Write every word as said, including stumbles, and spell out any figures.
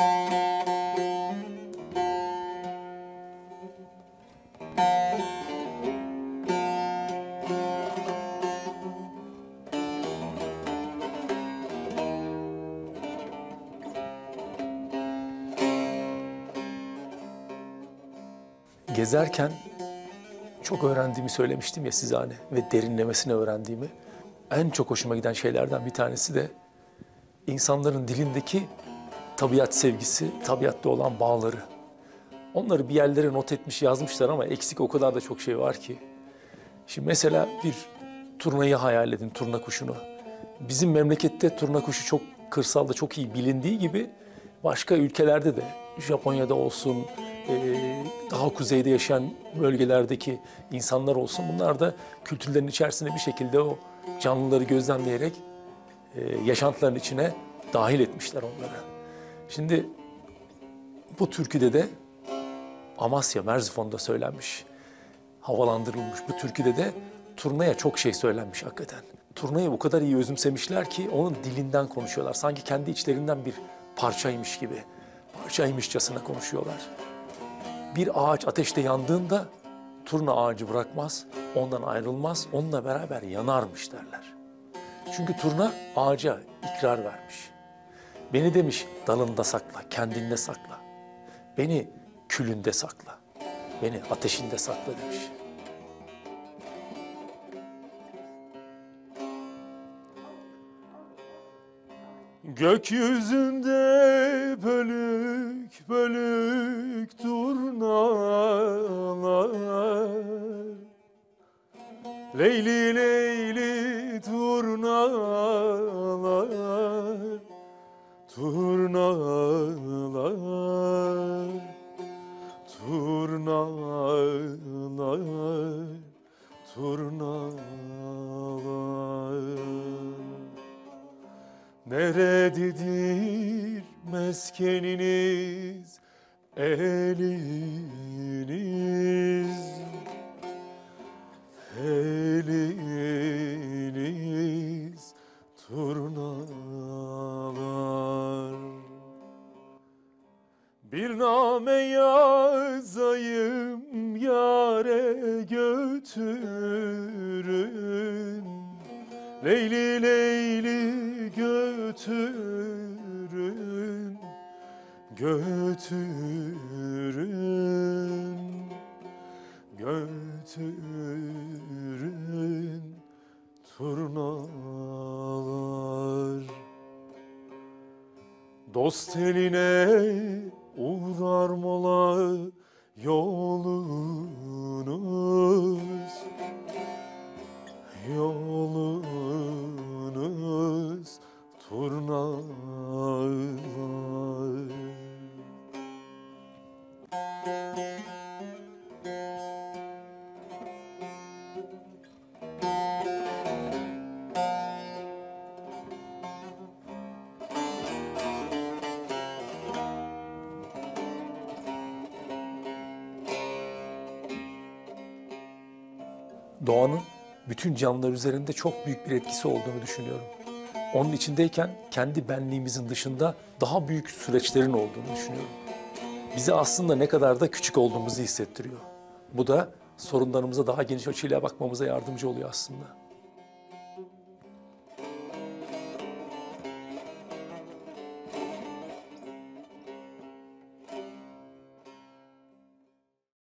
Gezerken çok öğrendiğimi söylemiştim ya size hani ve derinlemesine öğrendiğimi. En çok hoşuma giden şeylerden bir tanesi de insanların dilindeki tabiat sevgisi, tabiatta olan bağları. Onları bir yerlere not etmiş, yazmışlar ama eksik o kadar da çok şey var ki. Şimdi mesela bir turnayı hayal edin, turna kuşunu. Bizim memlekette turna kuşu çok kırsalda çok iyi bilindiği gibi başka ülkelerde de, Japonya'da olsun, daha kuzeyde yaşayan bölgelerdeki insanlar olsun, bunlar da kültürlerin içerisine bir şekilde o canlıları gözlemleyerek yaşantıların içine dahil etmişler onları. Şimdi bu türküde de Amasya, Merzifon'da söylenmiş, havalandırılmış bu türküde de turnaya çok şey söylenmiş hakikaten. Turnayı o kadar iyi özümsemişler ki onun dilinden konuşuyorlar. Sanki kendi içlerinden bir parçaymış gibi, parçaymışçasına konuşuyorlar. Bir ağaç ateşte yandığında turna ağacı bırakmaz, ondan ayrılmaz, onunla beraber yanarmış derler. Çünkü turna ağaca ikrar vermiş. Beni demiş dalında sakla, kendinde sakla. Beni külünde sakla, beni ateşinde sakla demiş. Gökyüzünde bölük bölük turnalar, Leyli leyli turnalar, turnalar, turnalar, turnalar. Nerededir meskeniniz, eliniz, eliniz, turnalar. Bir name yazayım yâre götürün, Leyli leyli götürün, götürün, götürün turnalar. Dost eline uğrar mola yolunuz, yolunuz turnalar. Doğanın bütün canlılar üzerinde çok büyük bir etkisi olduğunu düşünüyorum. Onun içindeyken kendi benliğimizin dışında daha büyük süreçlerin olduğunu düşünüyorum. Bize aslında ne kadar da küçük olduğumuzu hissettiriyor. Bu da sorunlarımıza daha geniş açıyla bakmamıza yardımcı oluyor aslında.